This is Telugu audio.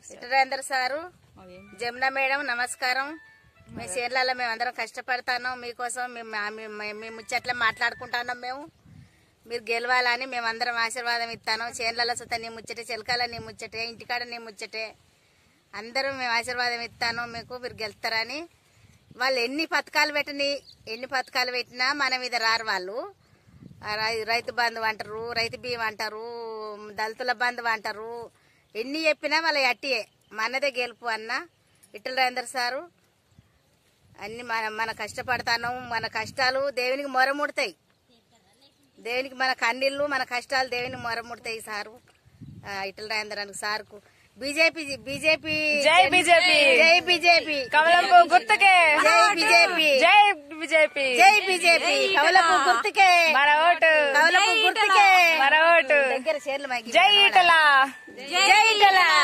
ఇటరేందర్ సారు, జమున మేడం నమస్కారం. మీ చేనులలో మేమందరం కష్టపడతాను మీకోసం. మీ ముచ్చట్లా మాట్లాడుకుంటున్నాం. మీరు గెలవాలని మేమందరం ఆశీర్వాదం ఇస్తాను. చేనులలో సుత నీ ముచ్చటే, చిలకల నీ ముచ్చటే, ఇంటికాడ నీ ముచ్చటే, అందరూ మేము ఆశీర్వాదం ఇస్తాను మీకు. మీరు గెలుస్తారని. వాళ్ళు ఎన్ని పథకాలు పెట్టినా మన మీద రారు. వాళ్ళు రైతు బంధు అంటారు, రైతు బీమా అంటారు, దళితుల బంధు అంటారు. ఎన్ని చెప్పినా వాళ్ళ అట్టియే. మనదే గెలుపు అన్న ఇటరేందర్ సారు. అన్ని మన కష్టపడతాను. మన కష్టాలు దేవునికి మొరముడతాయి. దేవునికి మన కన్నీళ్ళు, మన కష్టాలు దేవునికి మొరముడతాయి సారు. ఇటరేందర్ సార్కు బీజేపీ జై బీజేపీ, జై బీజేపీ, కమలపు గుర్తుకే జై బీజేపీ, జై బీజేపీ, జై బీజేపీ, కమలపు గుర్తుకే మన ఓటు, కమలపు గుర్తుకే మన ఓటు. దగ్గర చీరలు మైకి జై ఇటలా, జై ఇటలా.